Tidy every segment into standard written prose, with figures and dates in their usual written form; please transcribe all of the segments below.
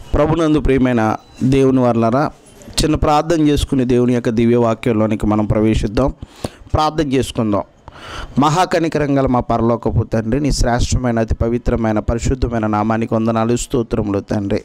ప్రభునందు ప్రియమైన దేవుని వర్లారా, చిన్న ప్రార్థన చేసుకుని దేవుని యొక్క దివ్య వాక్యంలోనికి మనం ప్రవేశిద్దాం. ప్రార్థన చేసుకుందాం. మహాకనికరం గల మా పరలోకపు తండ్రి, నీ శ్రేష్టమైన అతి పవిత్రమైన పరిశుద్ధమైన నామానికి వందనాలు, స్తోత్రములు తండ్రి.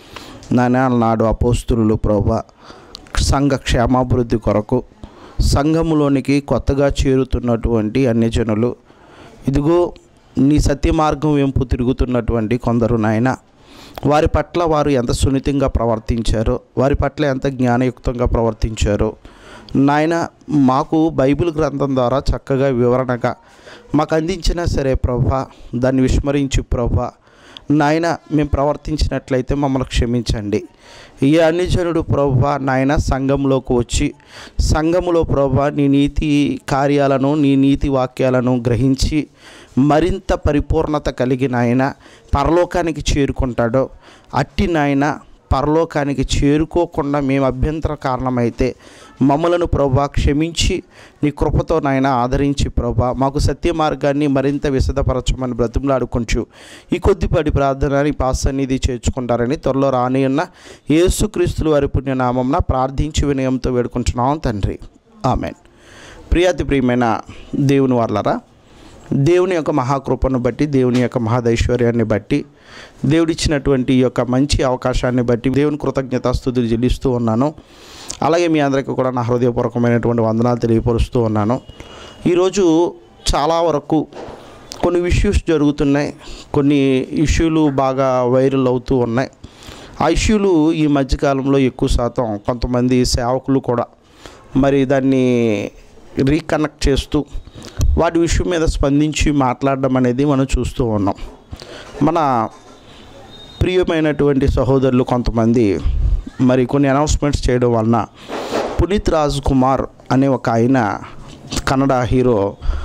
నాడు అపోస్తులు ప్రభువా, సంఘ క్షేమాభివృద్ధి కొరకు సంఘములోనికి కొత్తగా చేరుతున్నటువంటి అన్యజనులు, ఇదిగో నీ సత్య మార్గం వెంపు తిరుగుతున్నటువంటి కొందరు నాయన, వారి పట్ల వారు ఎంత సున్నితంగా ప్రవర్తించారో, వారి పట్ల ఎంత జ్ఞానయుక్తంగా ప్రవర్తించారో నాయన, మాకు బైబిల్ గ్రంథం ద్వారా చక్కగా వివరణగా మాకు అందించినా సరే ప్రభువా, దాన్ని విస్మరించి ప్రభువా నాయన మేము ప్రవర్తించినట్లయితే మమ్మల్ని క్షమించండి. ఈ అన్యజనుడు ప్రభువా నాయన సంఘంలోకి వచ్చి సంఘములో ప్రభువా నీ నీతి కార్యాలను, నీ నీతి వాక్యాలను గ్రహించి మరింత పరిపూర్ణత కలిగి నాయన పరలోకానికి చేరుకుంటాడో, అట్టి నాయన పరలోకానికి చేరుకోకుండా మేము అభ్యంతర కారణమైతే మమ్మలను ప్రభువా క్షమించి నీ కృపతో నాయన ఆదరించి ప్రభువా మాకు సత్య మార్గాన్ని మరింత విశదపరచమని బ్రతిమలాడుకుంటూ ఈ కొద్దిపాటి ప్రార్థనని పాసన్నిధి చేర్చుకుంటారని త్వరలో రాని ఉన్న యేసుక్రీస్తుల వారి పుణ్యనామంన ప్రార్థించి వినయంతో వేడుకుంటున్నాం తండ్రి, ఆమెన్. ప్రియాతి ప్రియమైన దేవుని వర్లారా, దేవుని యొక్క మహాకృపను బట్టి, దేవుని యొక్క మహాదైశ్వర్యాన్ని బట్టి, దేవుడిచ్చినటువంటి ఈ యొక్క మంచి అవకాశాన్ని బట్టి దేవుని కృతజ్ఞతాస్తుతులు చెల్లిస్తూ ఉన్నాను. అలాగే మీ అందరికీ కూడా నా హృదయపూర్వకమైనటువంటి వందనాలు తెలియపరుస్తూ ఉన్నాను. ఈరోజు చాలా వరకు కొన్ని ఇష్యూస్ జరుగుతున్నాయి, కొన్ని ఇష్యూలు బాగా వైరల్ అవుతూ ఉన్నాయి. ఆ ఇష్యూలు ఈ మధ్యకాలంలో ఎక్కువ శాతం కొంతమంది సేవకులు కూడా మరి దాన్ని రీకనెక్ట్ చేస్తూ వాటి విషయం మీద స్పందించి మాట్లాడడం అనేది మనం చూస్తూ ఉన్నాం. మన ప్రియమైనటువంటి సహోదరులు కొంతమంది మరి కొన్ని అనౌన్స్మెంట్స్ చేయడం వలన పునీత్ రాజ్ కుమార్ అనే ఒక ఆయన కన్నడ హీరో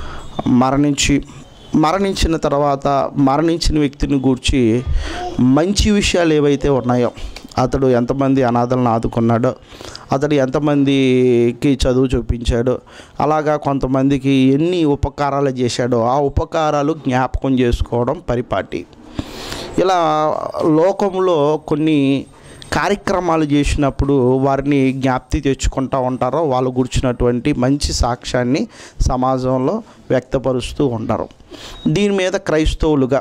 మరణించిన తర్వాత మరణించిన వ్యక్తిని గూర్చి మంచి విషయాలు ఏవైతే ఉన్నాయో, అతడు ఎంతమంది అనాథలను ఆదుకున్నాడో, అతడు ఎంతమందికి చదువు చూపించాడో, అలాగా కొంతమందికి ఎన్ని ఉపకారాలు చేశాడో ఆ ఉపకారాలు జ్ఞాపకం చేసుకోవడం పరిపాటి. ఇలా లోకంలో కొన్ని కార్యక్రమాలు చేసినప్పుడు వారిని జ్ఞాప్తి తెచ్చుకుంటూ ఉంటారో, వాళ్ళు గుర్చినటువంటి మంచి సాక్ష్యాన్ని సమాజంలో వ్యక్తపరుస్తూ ఉంటారు. దీని మీద క్రైస్తవులుగా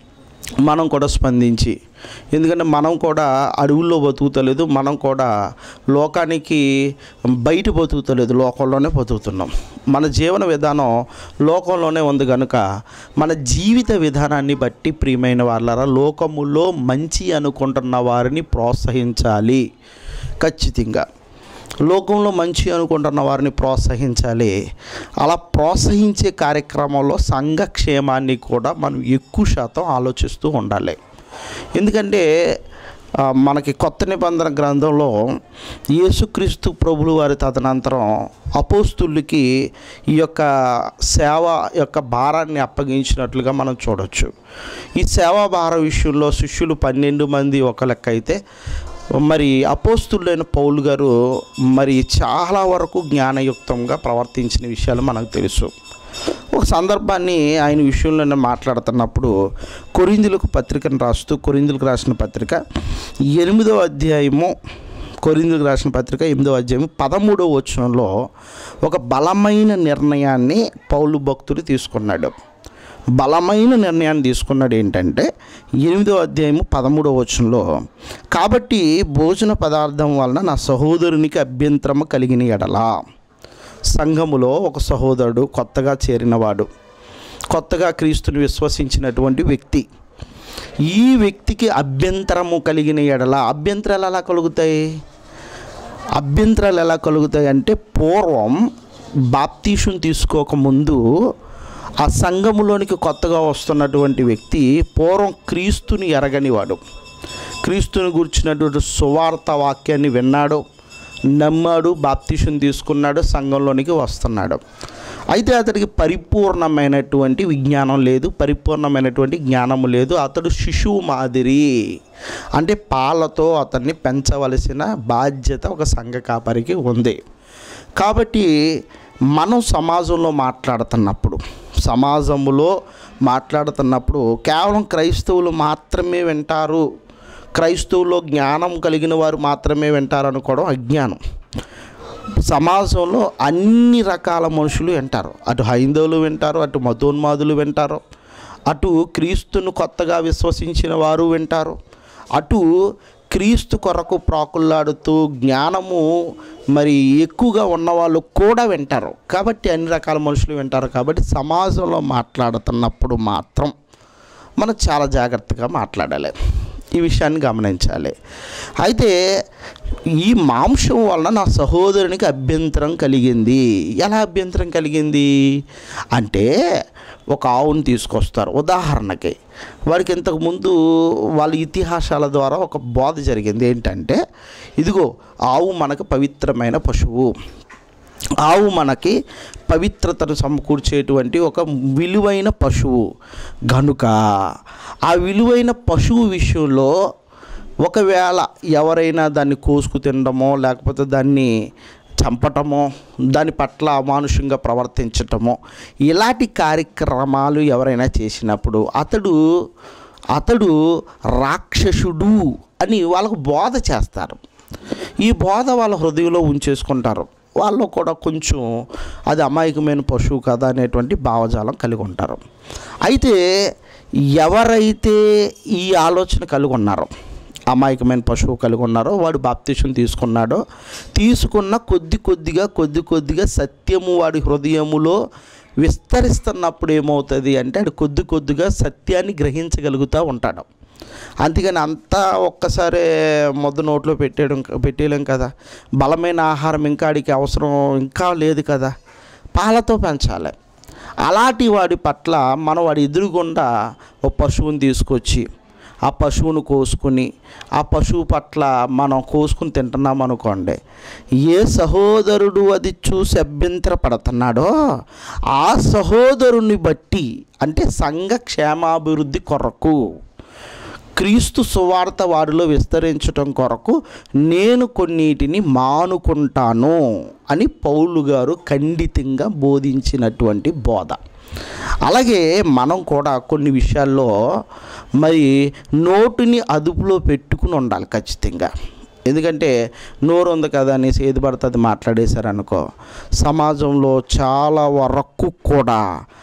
మనం కూడా స్పందించి, ఎందుకంటే మనం కూడా అడవుల్లో బతుకుతలేదు, మనం కూడా లోకానికి బయట బతుకుతలేదు, లోకంలోనే బతుకుతున్నాం. మన జీవన విధానం లోకంలోనే ఉంది కనుక మన జీవిత విధానాన్ని బట్టి ప్రియమైన వాళ్ళారా, లోకములో మంచి అనుకుంటున్న వారిని ప్రోత్సహించాలి. ఖచ్చితంగా లోకంలో మంచి అనుకుంటున్న వారిని ప్రోత్సహించాలి. అలా ప్రోత్సహించే కార్యక్రమంలో సంఘ క్షేమాన్ని కూడా మనం ఎక్కువ శాతం ఆలోచిస్తూ ఉండాలి. ఎందుకంటే మనకి కొత్త నిబంధన గ్రంథంలో యేసుక్రీస్తు ప్రభులు వారి తదనంతరం అపోస్తులకి ఈ యొక్క సేవ యొక్క భారాన్ని అప్పగించినట్లుగా మనం చూడవచ్చు. ఈ సేవా భార విషయంలో శిష్యులు 12 మంది ఒక లెక్క అయితే, మరి అపోస్తులైన పౌలు గారు మరి చాలా వరకు జ్ఞానయుక్తంగా ప్రవర్తించిన విషయాలు మనకు తెలుసు. ఒక సందర్భాన్ని ఆయన విషయంలో మాట్లాడుతున్నప్పుడు కొరింథీయులకు పత్రికను రాస్తూ, కొరింథీయులకు రాసిన పత్రిక 8వ అధ్యాయము, కొరింథీయులకు రాసిన పత్రిక 8వ అధ్యాయం 13వ వచనంలో ఒక బలమైన నిర్ణయాన్ని పౌలు భక్తుడు తీసుకున్నాడు. బలమైన నిర్ణయాన్ని తీసుకున్నాడు. ఏంటంటే 8వ అధ్యాయము 13వ వచనంలో, కాబట్టి భోజన పదార్థం వలన నా సహోదరునికి అభ్యంతరము కలిగిన ఎడలా, సంఘములో ఒక సహోదరుడు కొత్తగా చేరినవాడు, కొత్తగా క్రీస్తుని విశ్వసించినటువంటి వ్యక్తి, ఈ వ్యక్తికి అభ్యంతరము కలిగిన ఎడల, అభ్యంతరాలు ఎలా కలుగుతాయి అంటే, పూర్వం బాప్తీసం తీసుకోకముందు ఆ సంఘములోనికి కొత్తగా వస్తున్నటువంటి వ్యక్తి పూర్వం క్రీస్తుని ఎరగనివాడు, క్రీస్తుని గురించినటువంటి సువార్త వాక్యాన్ని విన్నాడు, నమ్మాడు, బాప్తీసం తీసుకున్నాడు, సంఘంలోనికి వస్తున్నాడు. అయితే అతడికి పరిపూర్ణమైనటువంటి విజ్ఞానం లేదు, పరిపూర్ణమైనటువంటి జ్ఞానము లేదు. అతడు శిశువు మాదిరి, అంటే పాలతో అతన్ని పెంచవలసిన బాధ్యత ఒక సంఘ కాపరికి ఉంది. కాబట్టి మనం సమాజంలో మాట్లాడుతున్నప్పుడు కేవలం క్రైస్తవులు మాత్రమే వింటారు, క్రైస్తవుల్లో జ్ఞానం కలిగిన వారు మాత్రమే వింటారనుకోవడం అజ్ఞానం. సమాజంలో అన్ని రకాల మనుషులు వింటారు. అటు హైందవులు వింటారు, అటు మతోన్మాదులు వింటారు, అటు క్రీస్తును కొత్తగా విశ్వసించిన వారు వింటారు, అటు క్రీస్తు కొరకు ప్రాకుల్లాడుతూ జ్ఞానము మరి ఎక్కువగా ఉన్నవాళ్ళు కూడా వింటారు. కాబట్టి అన్ని రకాల మనుషులు వింటారు. కాబట్టి సమాజంలో మాట్లాడుతున్నప్పుడు మాత్రం మనం చాలా జాగ్రత్తగా మాట్లాడాలి. ఈ విషయాన్ని గమనించాలి. అయితే ఈ మాంసం వలన నా సహోదరునికి అభ్యంతరం కలిగింది. ఎలా అభ్యంతరం కలిగింది అంటే, ఒక ఆవును తీసుకొస్తారు. ఉదాహరణకి వాడికి ఇంతకుముందు వాళ్ళ ఇతిహాసాల ద్వారా ఒక బోధ జరిగింది. ఏంటంటే, ఇదిగో ఆవు మనకు పవిత్రమైన పశువు, ఆవు మనకి పవిత్రతను సమకూర్చేటువంటి ఒక విలువైన పశువు గనుక ఆ విలువైన పశువు విషయంలో ఒకవేళ ఎవరైనా దాన్ని కోసుకు తినడమో లేకపోతే దాన్ని చంపటమో దాని పట్ల అమానుషంగా ప్రవర్తించటమో ఇలాంటి కార్యక్రమాలు ఎవరైనా చేసినప్పుడు అతడు రాక్షసుడు అని వాళ్ళకు బోధ చేస్తారు. ఈ బోధ వాళ్ళ హృదయంలో ఉంచేసుకుంటారు. వాళ్ళు కూడా కొంచెం అది అమాయకమైన పశువు కదా అనేటువంటి భావజాలం కలిగి ఉంటారు. అయితే ఎవరైతే ఈ ఆలోచన కలిగి ఉన్నారో, అమాయకమైన పశువు కలిగి ఉన్నారో, వాడు బాప్తిసం తీసుకున్నాడో, తీసుకున్న కొద్ది కొద్దిగా సత్యము వాడి హృదయములో విస్తరిస్తున్నప్పుడు ఏమవుతుంది అంటే, అది కొద్దిగా సత్యాన్ని గ్రహించగలుగుతూ ఉంటాడు. అంతేగాని అంతా ఒక్కసారి మొద్దు నోట్లో పెట్టేయలేం కదా. బలమైన ఆహారం ఇంకాడికి అవసరం ఇంకా లేదు కదా, పాలతో పెంచాలి. అలాంటి వాడి పట్ల మనం వాడి ఎదురుగుండా ఒక పశువుని తీసుకొచ్చి ఆ పశువును కోసుకుని ఆ పశువు పట్ల మనం కోసుకుని తింటున్నాం అనుకోండి, ఏ సహోదరుడు అది చూసి అభ్యంతరపడుతున్నాడో ఆ సహోదరుని బట్టి, అంటే సంఘ క్షేమాభివృద్ధి కొరకు, క్రీస్తు సువార్త వారిలో విస్తరించటం కొరకు నేను కొన్నిటిని మానుకుంటాను అని పౌలు గారు ఖండితంగా బోధించినటువంటి బోధ. అలాగే మనం కూడా కొన్ని విషయాల్లో మరి నోటిని అదుపులో పెట్టుకుని ఉండాలి ఖచ్చితంగా. ఎందుకంటే నోరు ఉంది కదా అనేసి ఏది పడుతుంది మాట్లాడేశారనుకో, సమాజంలో చాలా వరకు కూడా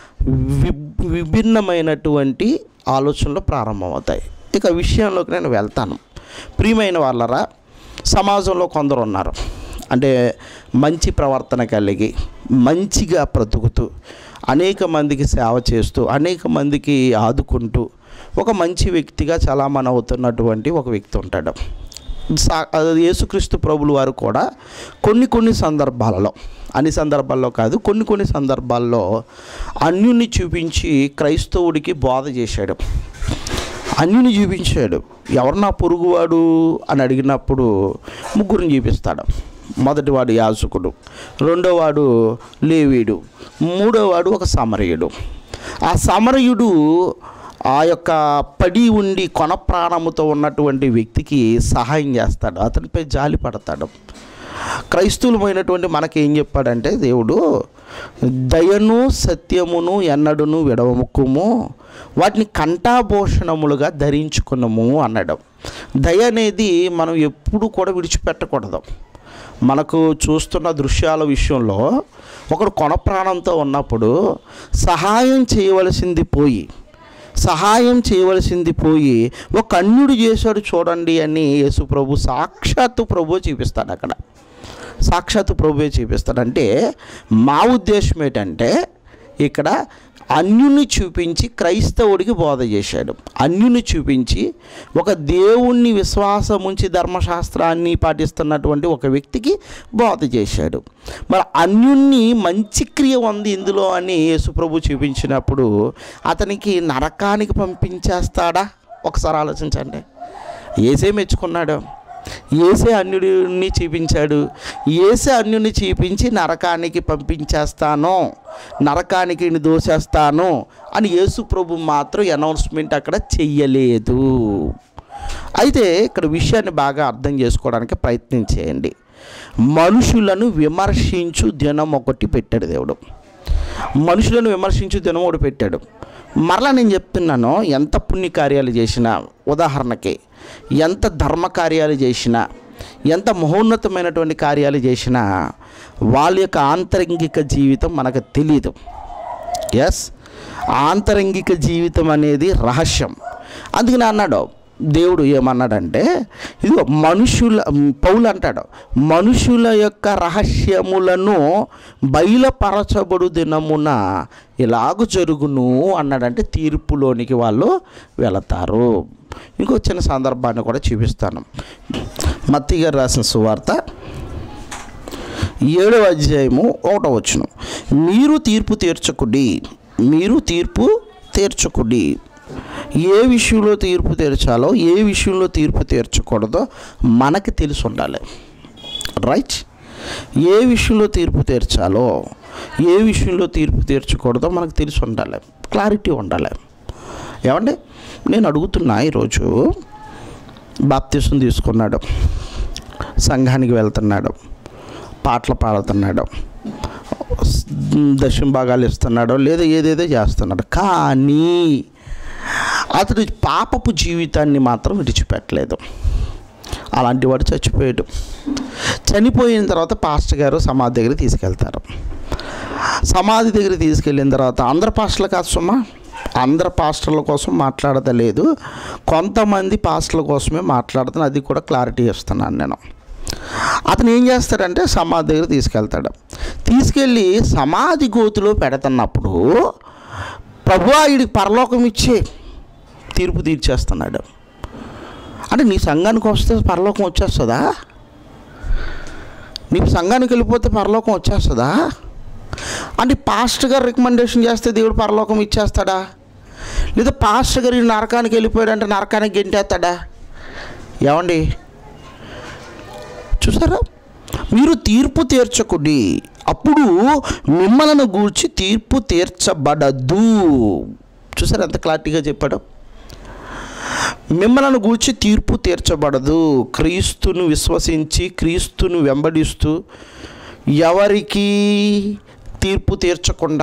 విభిన్నమైనటువంటి ఆలోచనలు ప్రారంభమవుతాయి. ఇక విషయంలోకి నేను వెళ్తాను. ప్రియమైన వాళ్ళరా, సమాజంలో కొందరు ఉన్నారు, అంటే మంచి ప్రవర్తన కలిగి మంచిగా బ్రతుకుతూ అనేక మందికి సేవ చేస్తూ అనేక మందికి ఆదుకుంటూ ఒక మంచి వ్యక్తిగా చలామణి అవుతున్నటువంటి ఒక వ్యక్తి ఉంటాడు. యేసుక్రీస్తు ప్రభులు వారు కూడా కొన్ని సందర్భాలలో, అన్ని సందర్భాల్లో కాదు, కొన్ని సందర్భాల్లో అన్యుని చూపించి క్రైస్తవుడికి బోధ చేశాడు. అన్యుని చూపించాడు. ఎవరు నా పొరుగువాడు అని అడిగినప్పుడు ముగ్గురిని చూపిస్తాడు. మొదటివాడు యాజకుడు, రెండోవాడు లేవీయుడు, మూడోవాడు ఒక సమరయుడు. ఆ సమరయుడు ఆ యొక్క పడి ఉండి కొన ప్రాణముతో ఉన్నటువంటి వ్యక్తికి సహాయం చేస్తాడు, అతనిపై జాలి పడతాడు. క్రైస్తవులమైనటువంటి మనకేం చెప్పాడంటే దేవుడు, దయను సత్యమును ఎన్నడును విడవముక్కుము, వాటిని కంఠాభూషణములుగా ధరించుకున్నాము అన్నాడు. దయ అనేది మనం ఎప్పుడు కూడా విడిచిపెట్టకూడదు. మనకు చూస్తున్న దృశ్యాల విషయంలో ఒకడు కొన ప్రాణంతో ఉన్నప్పుడు సహాయం చేయవలసింది పోయి ఒక అన్యుడు చేశాడు చూడండి అని యేసు ప్రభు సాక్షాత్తు ప్రభువే చూపిస్తాడు. అక్కడ సాక్షాత్తు ప్రభువే చూపిస్తాడంటే మా ఉద్దేశం ఏంటంటే, ఇక్కడ అన్యుని చూపించి క్రైస్తవుడికి బోధ చేశాడు. అన్యుని చూపించి ఒక దేవుణ్ణి విశ్వాసం ఉంచి ధర్మశాస్త్రాన్ని పాటిస్తున్నటువంటి ఒక వ్యక్తికి బోధ చేశాడు. మరి అన్యుణ్ణి మంచి క్రియ ఉంది ఇందులో అని యేసుప్రభు చూపించినప్పుడు అతనికి నరకానికి పంపించేస్తాడా? ఒకసారి ఆలోచించండి. యేసే మెచ్చుకున్నాడు, యేసే అన్యుడిని చూపించాడు. యేసే అన్యుడిని చూపించి నరకానికి పంపించేస్తాను, నరకానికి దోసేస్తాను అని యేసు ప్రభు మాత్రం అనౌన్స్మెంట్ అక్కడ చెయ్యలేదు. అయితే ఇక్కడ విషయాన్ని బాగా అర్థం చేసుకోవడానికి ప్రయత్నం చేయండి. మనుషులను విమర్శించు దినం ఒకటి పెట్టాడు దేవుడు. మనుషులను విమర్శించు దినం ఒకటి పెట్టాడు. మరలా నేను చెప్తున్నాను, ఎంత పుణ్యకార్యాలు చేసినా, ఉదాహరణకి ఎంత ధర్మ కార్యాలు చేసినా, ఎంత మహోన్నతమైనటువంటి కార్యాలు చేసినా వాళ్ళ యొక్క ఆంతరంగిక జీవితం మనకు తెలియదు. ఎస్, ఆంతరంగిక జీవితం అనేది రహస్యం. అందుకని అన్నాడు దేవుడు, ఏమన్నాడంటే, ఇదిగో పౌలు అంటాడు, మనుషుల యొక్క రహస్యములను బయలుపరచబడు దినమున ఇలాగ జరుగును అన్నాడంటే తీర్పులోనికి వాళ్ళు వెళతారు. ఇంకో చిన్న సందర్భాన్ని కూడా చూపిస్తాను. మత్తయి గారు రాసిన సువార్త 7వ అధ్యాయము 1వ వచనం, మీరు తీర్పు తీర్చకుడి. ఏ విషయంలో తీర్పు తీర్చాలో, ఏ విషయంలో తీర్పు తీర్చకూడదో మనకి తెలిసి ఉండాలి. రైట్? ఏ విషయంలో తీర్పు తీర్చాలో, ఏ విషయంలో తీర్పు తీర్చకూడదో మనకు తెలిసి ఉండాలి, క్లారిటీ ఉండాలి. ఏమండి, నేను అడుగుతున్నా, ఈరోజు బాప్తిసం తీసుకున్నాడు, సంఘానికి వెళ్తున్నాడు, పాటలు పాడుతున్నాడు, దశమ భాగాలు ఇస్తున్నాడు, లేదా ఏదేదో చేస్తున్నాడు, కానీ అతడు పాపపు జీవితాన్ని మాత్రం విడిచిపెట్టలేదు. అలాంటి వాడు చచ్చిపోయాడు. చనిపోయిన తర్వాత పాస్టర్ గారు సమాధి దగ్గర తీసుకెళ్తారు. సమాధి దగ్గర తీసుకెళ్ళిన తర్వాత అందరు పాస్టర్లు కాదు సుమా, అందరు పాస్టర్ల కోసం మాట్లాడతలేదు, కొంతమంది పాస్టర్ల కోసమే మాట్లాడుతాను. అది కూడా క్లారిటీ ఇస్తున్నాను నేను. అతను ఏం చేస్తాడంటే సమాధి దగ్గర తీసుకెళ్తాడు. తీసుకెళ్ళి సమాధి గోతిలో పెడుతున్నప్పుడు ప్రభువా వీడికి పరలోకం ఇచ్చే తీర్పు తీర్చేస్తున్నాడు. అంటే నీ సంఘానికి వస్తే పరలోకం వచ్చేస్తుందా? నీ సంఘానికి వెళ్ళిపోతే పరలోకం వచ్చేస్తుందా? అంటే పాస్టర్ గారు రికమెండేషన్ చేస్తే దేవుడు పరలోకం ఇచ్చేస్తాడా? లేదా పాస్టర్ గారు నరకానికి వెళ్ళిపోయాడంటే నరకానికి గెంటేస్తాడా? ఏమండి, చూసారా? మీరు తీర్పు తీర్చకుడి, అప్పుడు మిమ్మల్ని గూర్చి తీర్పు తీర్చబడదు. చూసారా ఎంత క్లారిటీగా చెప్పాడు? మిమ్మల్ని గూర్చి తీర్పు తీర్చబడదు. క్రీస్తును విశ్వసించి క్రీస్తును వెంబడిస్తూ ఎవరికి తీర్పు తీర్చకుండా,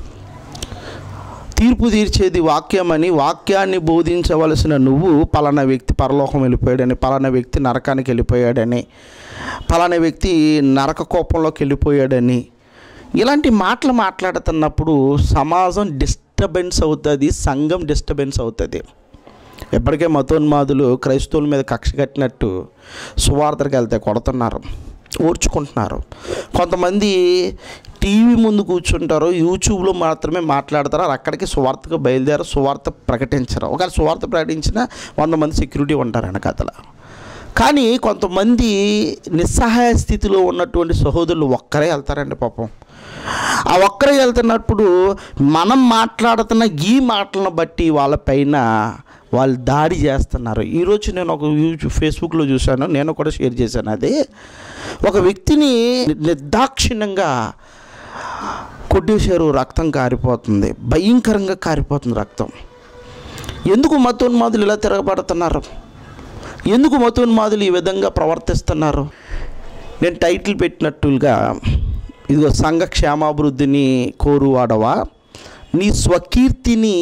తీర్పు తీర్చేది వాక్యమని, వాక్యాన్ని బోధించవలసిన నువ్వు పలానా వ్యక్తి పరలోకం వెళ్ళిపోయాడని, పలానా వ్యక్తి నరకానికి వెళ్ళిపోయాడని, పలానా వ్యక్తి నరక కోపంలోకి వెళ్ళిపోయాడని, ఇలాంటి మాటలు మాట్లాడుతున్నప్పుడు సమాజం డిస్టర్బెన్స్ అవుతుంది, సంఘం డిస్టర్బెన్స్ అవుతుంది. ఎప్పటికే మతోన్మాదులు క్రైస్తవుల మీద కక్ష కట్టినట్టు సువార్తకి వెళ్తే కొడుతున్నారు, ఓర్చుకుంటున్నారు. కొంతమంది టీవీ ముందు కూర్చుంటారు, యూట్యూబ్లో మాత్రమే మాట్లాడతారు, అక్కడికి సువార్తకు బయలుదేరు, సువార్త ప్రకటించరు. ఒకవేళ సువార్త ప్రకటించిన 100 మంది సెక్యూరిటీ ఉంటారు వెనకాతల. కానీ కొంతమంది నిస్సహాయ స్థితిలో ఉన్నటువంటి సహోదరులు ఒక్కరే వెళ్తారండి పాపం. ఆ ఒక్కరే వెళ్తున్నప్పుడు మనం మాట్లాడుతున్న ఈ మాటలను బట్టి వాళ్ళపైన వాళ్ళు దాడి చేస్తున్నారు. ఈరోజు నేను ఒక ఫేస్బుక్లో చూశాను, నేను కూడా షేర్ చేశాను. అది ఒక వ్యక్తిని నిర్దాక్షిణ్యంగా కొట్టేశారు, రక్తం కారిపోతుంది, భయంకరంగా కారిపోతుంది రక్తం. ఎందుకు మతోన్మాదులు ఇలా తిరగబడుతున్నారు? ఎందుకు మతోన్మాదులు ఈ విధంగా ప్రవర్తిస్తున్నారు? నేను టైటిల్ పెట్టినట్టుగా, ఇదిగో సంఘ క్షేమాభివృద్ధిని కోరువాడవా, నీ స్వకీర్తిని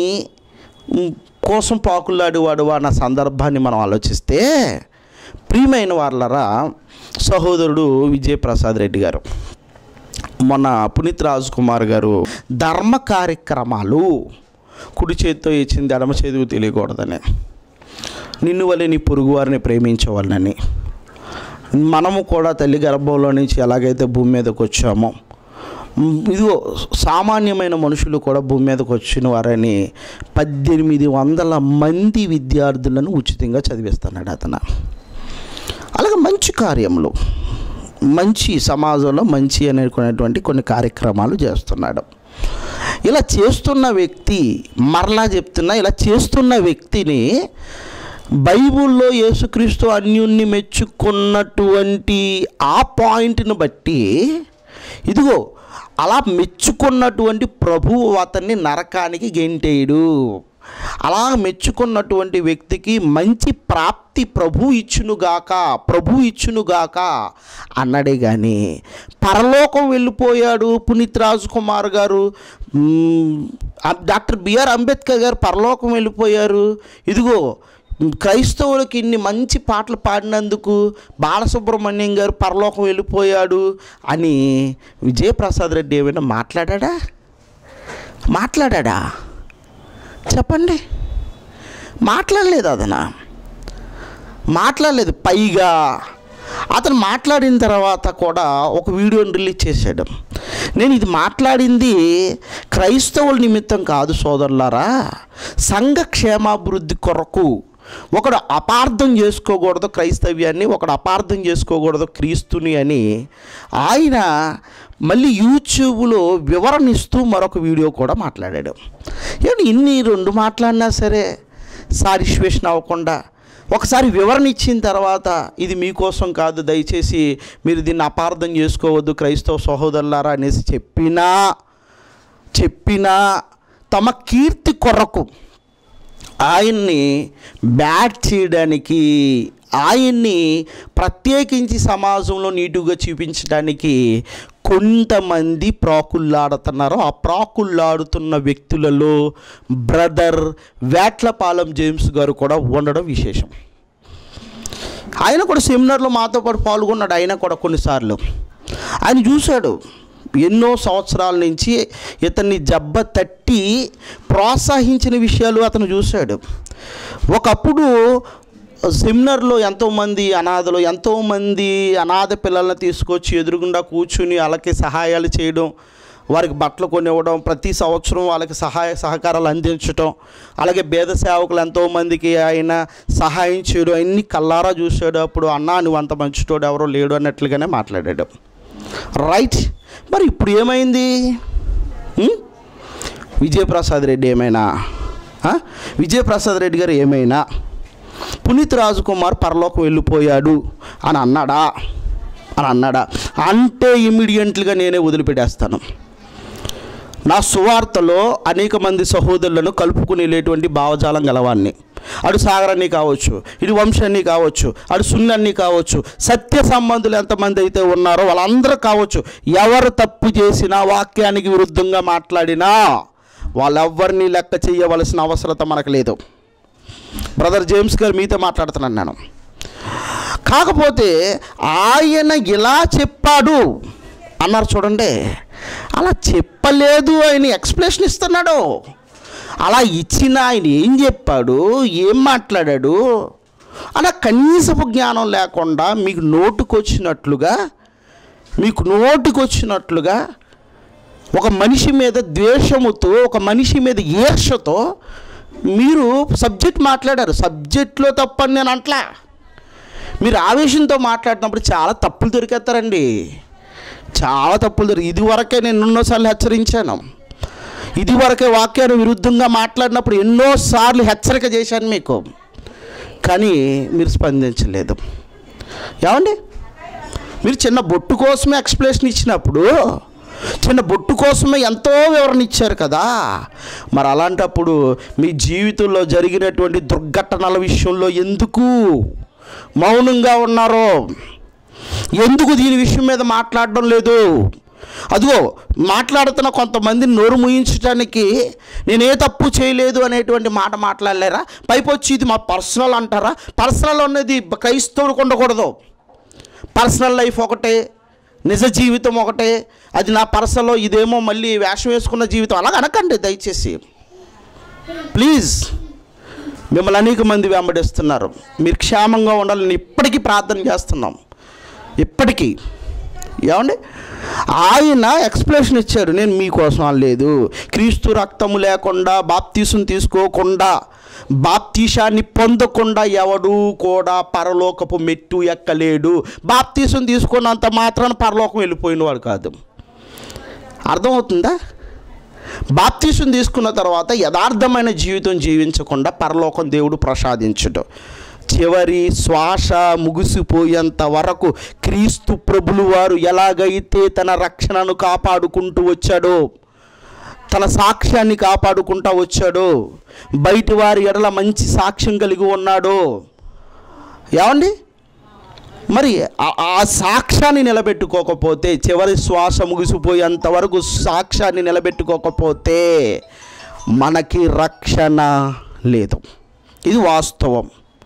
కోసం పాకులాడేవాడువా అన్న సందర్భాన్ని మనం ఆలోచిస్తే, ప్రియమైన వాళ్ళరా, సహోదరుడు విజయప్రసాద్ రెడ్డి గారు, మొన్న పునీత్ రాజ్ కుమార్ గారు ధర్మ కార్యక్రమాలు, కుడి చేతితో ఇచ్చింది ఎడమ చేతికి తెలియకూడదని, నిన్ను వల్లే నీ పొరుగు వారిని ప్రేమించవాలని, మనము కూడా తల్లి గర్భంలో నుంచి ఎలాగైతే భూమి మీదకి వచ్చామో, ఇదిగో సామాన్యమైన మనుషులు కూడా భూమి మీదకి వచ్చిన వారని 1800 మంది విద్యార్థులను ఉచితంగా చదివిస్తున్నాడు అతను. అలాగే మంచి కార్యములు, మంచి సమాజంలో మంచి అనుకునేటువంటి కొన్ని కార్యక్రమాలు చేస్తున్నాడు. ఇలా చేస్తున్న వ్యక్తి, మరలా చెప్తున్నా, ఇలా చేస్తున్న వ్యక్తిని బైబిల్లో యేసుక్రీస్తు అన్యుణ్ణి మెచ్చుకున్నటువంటి ఆ పాయింట్ని బట్టి, ఇదిగో అలా మెచ్చుకున్నటువంటి ప్రభువు అతన్ని నరకానికి గెంటేయడు. అలా మెచ్చుకున్నటువంటి వ్యక్తికి మంచి ప్రాప్తి ప్రభు ఇచ్చునుగాక అన్నాడే కానీ పరలోకం వెళ్ళిపోయాడు పునీత్ రాజ్ కుమార్ గారు, డాక్టర్ బిఆర్ అంబేద్కర్ గారు పరలోకం వెళ్ళిపోయారు, ఇదిగో క్రైస్తవులకి ఇన్ని మంచి పాటలు పాడినందుకు బాలసుబ్రహ్మణ్యం గారు పరలోకం వెళ్ళిపోయాడు అని విజయప్రసాద్ రెడ్డి ఏమైనా మాట్లాడా చెప్పండి? మాట్లాడలేదు. మాట్లాడలేదు. పైగా అతను మాట్లాడిన తర్వాత కూడా ఒక వీడియోని రిలీజ్ చేశాడు. నేను ఇది మాట్లాడింది క్రైస్తవుల నిమిత్తం కాదు సోదరులారా, సంఘ క్షేమాభివృద్ధి కొరకు. ఒకడు అపార్థం చేసుకోకూడదు క్రైస్తవ్యాన్ని, ఒకడు అపార్థం చేసుకోకూడదు క్రీస్తుని అని ఆయన మళ్ళీ యూట్యూబ్లో వివరణ ఇస్తూ మరొక వీడియో కూడా మాట్లాడాడు. ఏమంటే ఇన్ని రెండు మాట్లాడినా సరే సాటిస్ఫాక్షన్ అవ్వకుండా ఒకసారి వివరణ ఇచ్చిన తర్వాత ఇది మీకోసం కాదు, దయచేసి మీరు దీన్ని అపార్థం చేసుకోవద్దు క్రైస్తవ సహోదరులారా అనేసి చెప్పినా తమ కీర్తి కొరకు ఆయన్ని బ్యాట్ చేయడానికి, ఆయన్ని ప్రత్యేకించి సమాజంలో నీటుగా చూపించడానికి కొంతమంది ప్రాకుల్లాడుతున్నారు. ఆ ప్రాకుల్లాడుతున్న వ్యక్తులలో బ్రదర్ వేట్లపాలెం జేమ్స్ గారు కూడా ఉండడం విశేషం. ఆయన కూడా సెమినార్లో మాతో పాటు పాల్గొన్నాడు. ఆయన కూడా కొన్నిసార్లు ఆయన చూశాడు. ఎన్నో సంవత్సరాల నుంచి ఇతన్ని జబ్బ తట్టి ప్రోత్సహించిన విషయాలు అతను చూశాడు. ఒకప్పుడు సెమినార్లో ఎంతోమంది అనాథ పిల్లల్ని తీసుకొచ్చి ఎదురుగుండా కూర్చుని వాళ్ళకి సహాయాలు చేయడం, వారికి బట్టలు కొనివ్వడం, ప్రతి సంవత్సరం వాళ్ళకి సహకారాలు అందించడం, అలాగే భేద సేవకులు ఎంతోమందికి ఆయన సహాయం చేయడం అన్నీ కల్లారా చూశాడు. అప్పుడు అన్నా నువ్వు అంత మంచితోడు ఎవరో లేడు అన్నట్లుగానే మాట్లాడాడు. రైట్. మరి ఇప్పుడు ఏమైంది? విజయప్రసాద్ రెడ్డి గారు ఏమైనా పునీత్ రాజ్ కుమార్ పరలోకం వెళ్ళిపోయాడు అని అన్నాడా అంటే ఇమ్మీడియట్లుగా నేనే వదిలిపెట్టేస్తాను. నా సువార్తలో అనేక మంది సహోదరులను కలుపుకునేటువంటి భావజాలం గలవాన్ని. అటు సాగరాన్ని కావచ్చు, ఇటు వంశాన్ని కావచ్చు, అటు సున్నాన్ని కావచ్చు, సత్య సంబంధులు ఎంతమంది అయితే ఉన్నారో వాళ్ళందరూ కావచ్చు, ఎవరు తప్పు చేసినా వాక్యానికి విరుద్ధంగా మాట్లాడినా వాళ్ళెవ్వరినీ లెక్క చేయవలసిన అవసరత మనకు లేదు. బ్రదర్ జేమ్స్ గారు మీతో మాట్లాడుతున్నాను నేను. కాకపోతే ఆయన ఇలా చెప్పాడు అన్నారు చూడండి, అలా చెప్పలేదు, ఆయన ఎక్స్ప్లెనేషన్ ఇస్తున్నాడు. అలా ఇచ్చిన ఆయన ఏం చెప్పాడు, ఏం మాట్లాడాడు అలా కనీసపు జ్ఞానం లేకుండా మీకు నోటికొచ్చినట్లుగా ఒక మనిషి మీద ద్వేషముతో, ఒక మనిషి మీద ఈర్ష్యతో మీరు సబ్జెక్ట్ మాట్లాడారు. సబ్జెక్ట్లో తప్పని నేను అంట్లా. మీరు ఆవేశంతో మాట్లాడినప్పుడు చాలా తప్పులు దొరికేస్తారండి, చాలా తప్పులు ఇదివరకే నేను ఎన్నోసార్లు హెచ్చరించాను. ఇదివరకే వాక్యాన్ని విరుద్ధంగా మాట్లాడినప్పుడు ఎన్నోసార్లు హెచ్చరిక చేశాను మీకు, కానీ మీరు స్పందించలేదు. ఏమండి, మీరు చిన్న బొట్టు కోసమే ఎక్స్ప్లెనేషన్ ఇచ్చినప్పుడు, చిన్న బొట్టు కోసమే ఎంతో వివరణ ఇచ్చారు కదా, మరి అలాంటప్పుడు మీ జీవితంలో జరిగినటువంటి దుర్ఘటనల విషయంలో ఎందుకు మౌనంగా ఉన్నారో, ఎందుకు దీని విషయం మీద మాట్లాడడం లేదు? అదిగో మాట్లాడుతున్న కొంతమంది నోరు ముయించడానికి నేనే తప్పు చేయలేదు అనేటువంటి మాట మాట్లాడలేరా? పైపొచ్చి ఇది మా పర్సనల్ అంటారా? పర్సనల్ అనేది క్రైస్తవులకు ఉండకూడదు. పర్సనల్ లైఫ్ ఒకటే, నిజ జీవితం ఒకటే. అది నా పర్సనల్, ఇదేమో మళ్ళీ వేషం వేసుకున్న జీవితం. అలాగ అనకండి దయచేసి, ప్లీజ్. మిమ్మల్ని అనేక మంది వెంబడిస్తున్నారు, మీరు క్షేమంగా ఉండాలని ఇప్పటికీ ప్రార్థన చేస్తున్నాం, ఇప్పటికీ. ఏమండి, ఆయన ఎక్స్ప్లెనేషన్ ఇచ్చాడు. నేను మీకోసం అనలేదు. క్రీస్తు రక్తము లేకుండా, బాప్తీసం తీసుకోకుండా, బాప్తీసాన్ని పొందకుండా ఎవడు కూడా పరలోకపు మెట్టు ఎక్కలేడు. బాప్తీసం తీసుకున్నంత మాత్రాన పరలోకం వెళ్ళిపోయిన వాడు కాదు. అర్థమవుతుందా? బాప్తీసం తీసుకున్న తర్వాత యథార్థమైన జీవితం జీవించకుండా పరలోకం దేవుడు ప్రసాదించడు. చివరి శ్వాస ముగిసిపోయేంత వరకు క్రీస్తు ప్రభులు వారు ఎలాగైతే తన రక్షణను కాపాడుకుంటూ వచ్చాడో, తన సాక్ష్యాన్ని కాపాడుకుంటూ వచ్చాడో, బయటి వారి ఎడల మంచి సాక్ష్యం కలిగి ఉన్నాడో, ఏమండి, మరి ఆ సాక్ష్యాన్ని నిలబెట్టుకోకపోతే, చివరి శ్వాస ముగిసిపోయేంత వరకు సాక్ష్యాన్ని నిలబెట్టుకోకపోతే మనకి రక్షణ లేదు. ఇది వాస్తవం.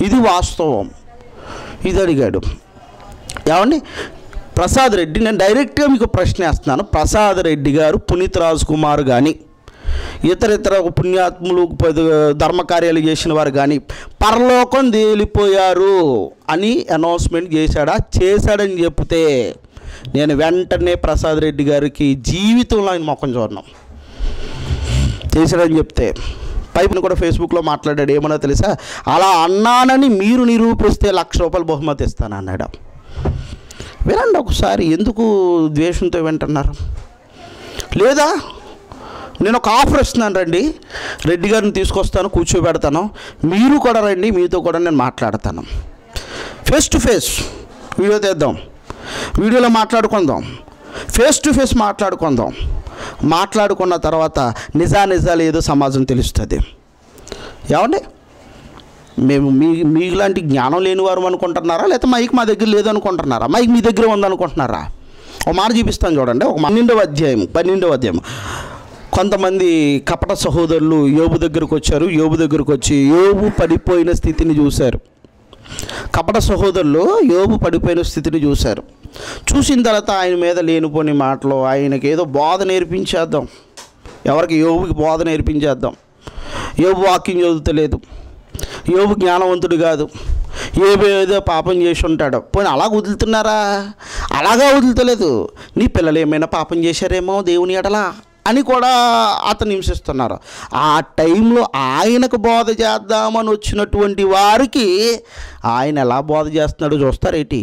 ఇది వాస్తవం. ఇది అడిగాడు. ఏమండి ప్రసాద్ రెడ్డి, నేను డైరెక్ట్గా మీకు ప్రశ్న వేస్తున్నాను. ప్రసాద్ రెడ్డి గారు, పునీత్ రాజ్ కుమార్ కానీ, ఇతర పుణ్యాత్ములు ధర్మకార్యాలు చేసిన వారు కానీ పరలోకం తేలిపోయారు అని అనౌన్స్మెంట్ చేశాడని చెప్తే నేను వెంటనే ప్రసాద్ రెడ్డి గారికి జీవితంలో ఆయన మొఖం చూడను. చేశాడని చెప్తే పైపుని కూడా ఫేస్బుక్లో మాట్లాడాడు. ఏమన్నా తెలుసా, అలా అన్నానని మీరు నిరూపిస్తే ₹1,00,000 బహుమతి ఇస్తాను అన్నాడు. వినండి ఒకసారి, ఎందుకు ద్వేషంతో వింటున్నారు? లేదా నేను ఒక ఆఫర్ ఇస్తున్నాను, రండి, రెడ్డి గారిని తీసుకొస్తాను, కూర్చోబెడతాను, మీరు కూడా రండి, మీతో కూడా నేను మాట్లాడతాను. ఫేస్ టు ఫేస్ వీడియో తీద్దాం, వీడియోలో మాట్లాడుకుందాం, ఫేస్ టు ఫేస్ మాట్లాడుకుందాం. మాట్లాడుకున్న తర్వాత నిజాలు ఏదో సమాజం తెలుస్తుంది. ఏమండి మేము మీలాంటి జ్ఞానం లేని వారు అనుకుంటున్నారా, లేకపోతే మైక్ మా దగ్గర లేదనుకుంటున్నారా? మైక్ మీ దగ్గర ఉందనుకుంటున్నారా? ఒక మాట చూపిస్తాను చూడండి. ఒక 12వ అధ్యాయం కొంతమంది కపట సహోదరులు యోబు దగ్గరకు వచ్చారు. యోబు దగ్గరకు వచ్చి యోబు పడిపోయిన స్థితిని చూశారు. కపట సహోదరులు యోబు పడిపోయిన స్థితిని చూశారు. చూసిన తర్వాత ఆయన మీద లేనిపోని మాటలు, ఆయనకి ఏదో బోధ నేర్పించేద్దాం, ఎవరికి యోబుకి బోధ నేర్పించేద్దాం. యోబు వాక్యం చదువుతలేదు, యోబు జ్ఞానవంతుడు కాదు, ఏదో పాపం చేసి ఉంటాడు. పోనీ అలాగ వదులుతున్నారా? అలాగా వదులుతలేదు. నీ పిల్లలు ఏమైనా పాపం చేశారేమో దేవుని ఎడలా అని కూడా అతను హింసిస్తున్నారు. ఆ టైంలో ఆయనకు బోధ చేద్దామని వచ్చినటువంటి వారికి ఆయన ఎలా బోధ చేస్తున్నాడో చూస్తారేంటి?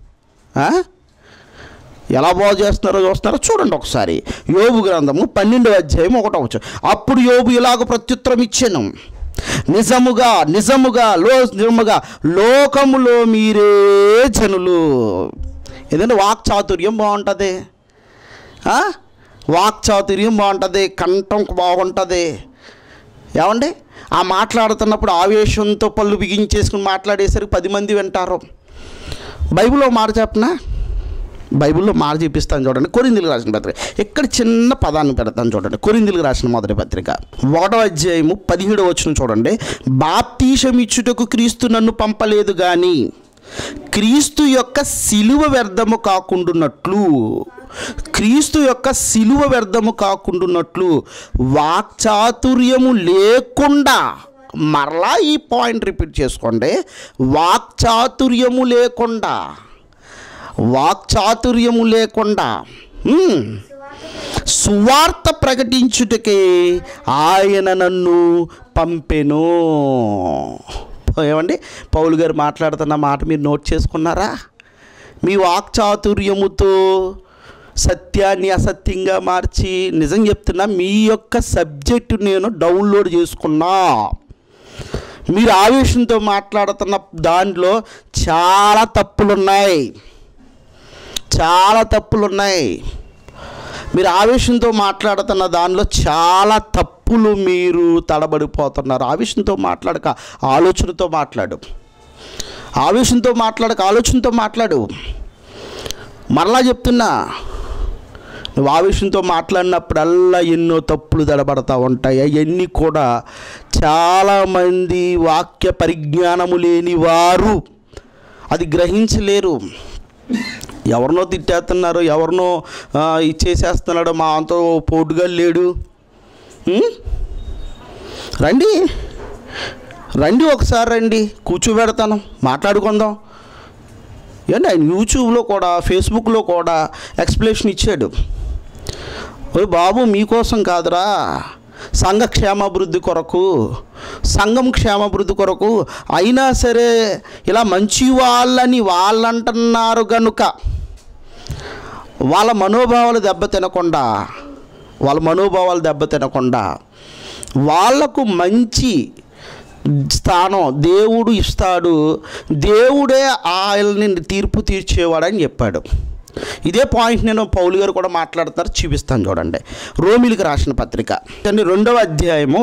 ఎలా బోధ చేస్తున్నారో చూస్తున్నారో చూడండి ఒకసారి. యోబు గ్రంథము 12వ అధ్యాయం 1వ వచనం. అప్పుడు యోబు ఇలాగ ప్రత్యుత్తరం ఇచ్చాను, నిజముగా లోకములో మీరే జనులు. ఏదంటే వాక్చాతుర్యం బాగుంటుంది, వాక్చాతుర్యం బాగుంటుంది, కంఠం బాగుంటుంది. ఏమండి ఆ మాట్లాడుతున్నప్పుడు ఆవేశంతో పళ్ళు బిగించేసుకుని మాట్లాడేసరికి 10 మంది వింటారు. బైబిల్లో మాట చెప్పనా? బైబిల్లో మాట చూపిస్తాను చూడండి. కొరింథీయులకు రాసిన పత్రిక, ఇక్కడ చిన్న పదాన్ని పెడతాను చూడండి. కొరింథీయులకు రాసిన మొదటి పత్రిక 1వ అధ్యాయము 17వ వచనం చూడండి. బాప్తీసం ఇచ్చుటకు క్రీస్తు నన్ను పంపలేదు కానీ క్రీస్తు యొక్క సిలువ వ్యర్థము కాకుండున్నట్లు వాక్చాతుర్యము లేకుండా, మరలా ఈ పాయింట్ రిపీట్ చేసుకోండి, వాక్చాతుర్యము లేకుండా సువార్త ప్రకటించుటకే ఆయన నన్ను పంపెను. ఏమండి పౌలు గారు మాట్లాడుతున్న మాట మీరు నోట్ చేసుకున్నారా? మీ వాక్చాతుర్యముతో సత్యాన్ని అసత్యంగా మార్చి, నిజం చెప్తున్నా, మీ యొక్క సబ్జెక్టు నేను డౌన్లోడ్ చేసుకున్నా. మీరు ఆవేశంతో మాట్లాడుతున్న దాంట్లో చాలా తప్పులున్నాయి. మీరు ఆవేశంతో మాట్లాడుతున్న దానిలో చాలా తప్పులు మీరు తడబడిపోతున్నారు. ఆవేశంతో మాట్లాడక ఆలోచనతో మాట్లాడు. ఆలోచనతో మాట్లాడు. మరలా చెప్తున్నా, నువ్వు ఆవేశంతో మాట్లాడినప్పుడల్లా ఎన్నో తప్పులు తడబడతా ఉంటాయి. అవన్నీ కూడా చాలామంది వాక్య పరిజ్ఞానము లేని వారు అది గ్రహించలేరు. ఎవరినో తిట్టేస్తున్నారు, ఎవరినో ఇచ్చేసేస్తున్నాడు, మా అంతో పోటుగా లేడు. రండి ఒకసారి రండి, కూర్చోబెడతాను, మాట్లాడుకుందాం. ఏంటి ఆయన యూట్యూబ్లో కూడా ఫేస్బుక్లో కూడా ఎక్స్ప్లెనేషన్ ఇచ్చాడు. ఓ బాబు, మీకోసం కాదురా, సంఘ క్షేమాభివృద్ధి కొరకు, సంఘం క్షేమాభివృద్ధి కొరకు. అయినా సరే ఇలా మంచి వాళ్ళని వాళ్ళంటున్నారు కనుక వాళ్ళ మనోభావాలు దెబ్బతినకుండా వాళ్లకు మంచి స్థానం దేవుడు ఇస్తాడు, దేవుడే ఆయల్ని తీర్పు తీర్చేవాడని చెప్పాడు. ఇదే పాయింట్ నేను పౌలు గారు కూడా మాట్లాడుతున్నారు, చూపిస్తాను చూడండి. రోమిలికి రాసిన పత్రిక 2వ అధ్యాయము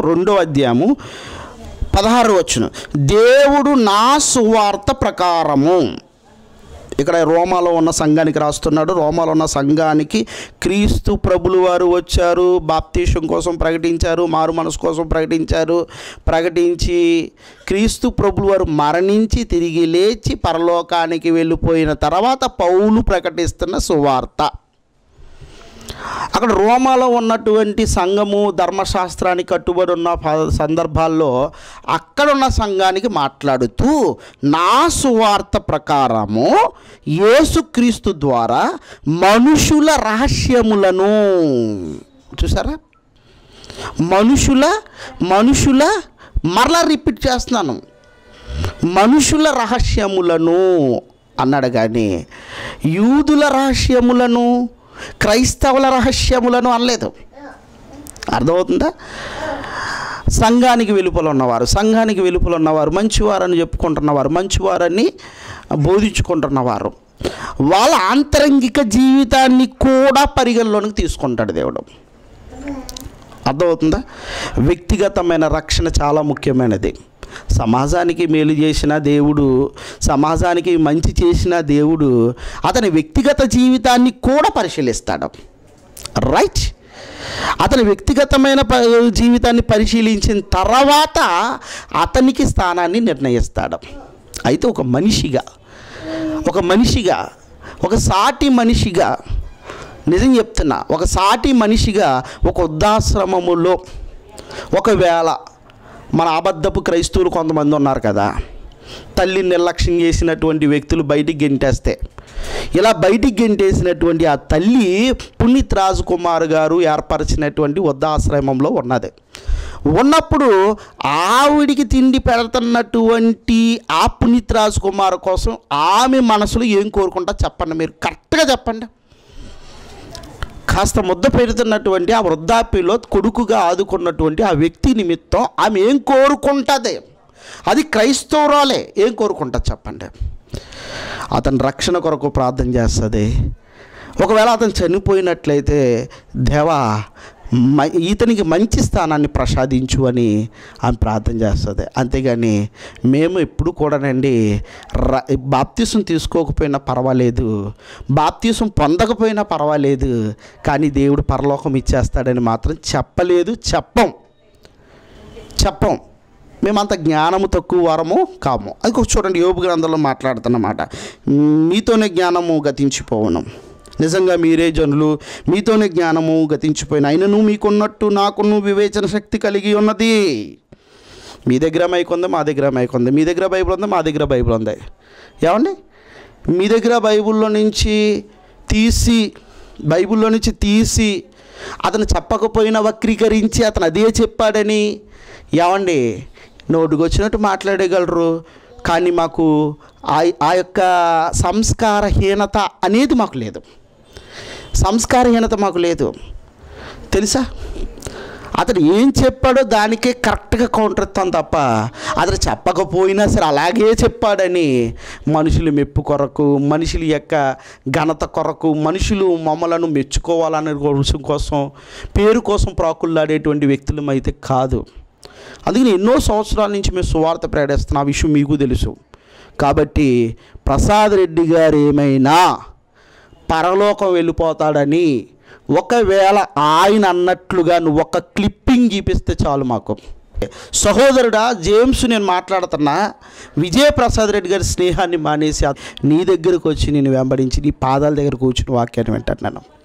16వ వచనం. దేవుడు నా సువార్త ప్రకారము, ఇక్కడ రోమాలో ఉన్న సంఘానికి రాస్తున్నాడు. రోమాలో ఉన్న సంఘానికి క్రీస్తు ప్రభులు వారు వచ్చారు, బాప్తీసం కోసం ప్రకటించారు, మారు మనసు కోసం ప్రకటించి క్రీస్తు ప్రభులు వారు మరణించి తిరిగి లేచి పరలోకానికి వెళ్ళిపోయిన తర్వాత పౌలు ప్రకటిస్తున్న సువార్త. అక్కడ రోమాలో ఉన్నటువంటి సంఘము ధర్మశాస్త్రానికి కట్టుబడి ఉన్న సందర్భాల్లో అక్కడున్న సంఘానికి మాట్లాడుతూ నా సువార్త ప్రకారము యేసుక్రీస్తు ద్వారా మనుషుల రహస్యములను, చూసారా, మనుషుల మరలా రిపీట్ చేస్తున్నాను, మనుషుల రహస్యములను అన్నాడు. కానీ యూదుల రహస్యములను, క్రైస్తవుల రహస్యములను అనలేదు. అర్థమవుతుందా? సంఘానికి వెలుపల ఉన్నవారు మంచివారని చెప్పుకుంటున్నవారు, మంచివారని బోధించుకుంటున్నవారు, వాళ్ళ ఆంతరంగిక జీవితాన్ని కూడా పరిగణలోనికి తీసుకుంటాడు దేవుడు. అర్థమవుతుందా? వ్యక్తిగతమైన రక్షణ చాలా ముఖ్యమైనది. సమాజానికి మేలు చేసిన దేవుడు, సమాజానికి మంచి చేసిన దేవుడు అతని వ్యక్తిగత జీవితాన్ని కూడా పరిశీలిస్తాడు. రైట్? అతని వ్యక్తిగతమైన జీవితాన్ని పరిశీలించిన తర్వాత అతనికి స్థానాన్ని నిర్ణయిస్తాడు. అయితే ఒక మనిషిగా, ఒక సాటి మనిషిగా, నిజం చెప్తున్నా, ఒక సాటి మనిషిగా ఒక వృద్ధాశ్రమములో ఒకవేళ మన అబద్ధపు క్రైస్తవులు కొంతమంది ఉన్నారు కదా, తల్లిని నిర్లక్ష్యం చేసినటువంటి వ్యక్తులు బయటికి గెంటేస్తే, ఇలా బయటికి గెంటేసినటువంటి ఆ తల్లి పునీత్ రాజ్ కుమార్ గారు ఏర్పరిచినటువంటి వృద్ధాశ్రమంలో ఉన్నప్పుడు ఆవిడికి తిండి పెడుతున్నటువంటి ఆ పునీత్ రాజ్ కుమార్ కోసం ఆమె మనసులో ఏం కోరుకుంటా చెప్పండి, మీరు కరెక్ట్గా చెప్పండి. కాస్త ముద్ద పెడుతున్నటువంటి ఆ వృద్ధాప్యలో కొడుకుగా ఆదుకున్నటువంటి ఆ వ్యక్తి నిమిత్తం ఆమె ఏం కోరుకుంటుంది? అది క్రైస్తవురాలే ఏం కోరుకుంటుంది చెప్పండి? అతని రక్షణ కొరకు ప్రార్థన చేస్తుంది. ఒకవేళ అతను చనిపోయినట్లయితే దేవా ఇతనికి మంచి స్థానాన్ని ప్రసాదించు అని ఆమె ప్రార్థన చేస్తుంది. అంతేగాని మేము ఎప్పుడు కూడానండి బాప్తీసం తీసుకోకపోయినా పర్వాలేదు, బాప్తీసం పొందకపోయినా పర్వాలేదు, కానీ దేవుడు పరలోకం ఇచ్చేస్తాడని మాత్రం చెప్పం. మేమంత జ్ఞానము తక్కువ వారము కాము. అది చూడండి, యోబు గ్రంథంలో మాట్లాడుతున్నమాట, మీతోనే జ్ఞానము గతించిపోవను, నిజంగా మీరే జనులు, మీతోనే జ్ఞానము గతించిపోయిన అయినను మీకున్నట్టు నాకును వివేచన శక్తి కలిగి ఉన్నది. మీ దగ్గర మైక్ ఉంది, మా దగ్గర మైక్ ఉంది, మీ దగ్గర బైబిల్ ఉంది, మా దగ్గర బైబిల్ ఉంది. ఏమండి? మీ దగ్గర బైబిల్లో నుంచి తీసి అతను చెప్పకపోయినా వక్రీకరించి అతను అదే చెప్పాడని ఏమండి నోటికి వచ్చినట్టు మాట్లాడగలరు. కానీ మాకు ఆ యొక్క సంస్కారహీనత అనేది మాకు లేదు. తెలుసా? అతడు ఏం చెప్పాడో దానికే కరెక్ట్గా కౌంటర్ ఇస్తాం తప్ప అతడు చెప్పకపోయినా సరే అలాగే చెప్పాడని మనుషులు మెప్పు కొరకు, మనుషుల యొక్క ఘనత కొరకు, మనుషులు మమ్మలను మెచ్చుకోవాలనే కోసం, పేరు కోసం ప్రాకుల్లాడేటువంటి వ్యక్తులం అయితే కాదు. అందుకని ఎన్నో సంవత్సరాల నుంచి మేము సువార్త ప్రకటిస్తున్న ఆ విషయం మీకు తెలుసు. కాబట్టి ప్రసాద్ రెడ్డి గారు ఏమైనా పరలోకం వెళ్ళిపోతాడని ఒకవేళ ఆయన అన్నట్లుగా నువ్వు ఒక క్లిప్పింగ్ చూపిస్తే చాలు మాకు. సహోదరుడా జేమ్స్, నేను మాట్లాడుతున్నా, విజయప్రసాద్ రెడ్డి గారి స్నేహాన్ని మానేసి నీ దగ్గరకు వచ్చి నేను వెంబడించి నీ పాదాల దగ్గర కూర్చుని వాక్యాన్ని వింటాను.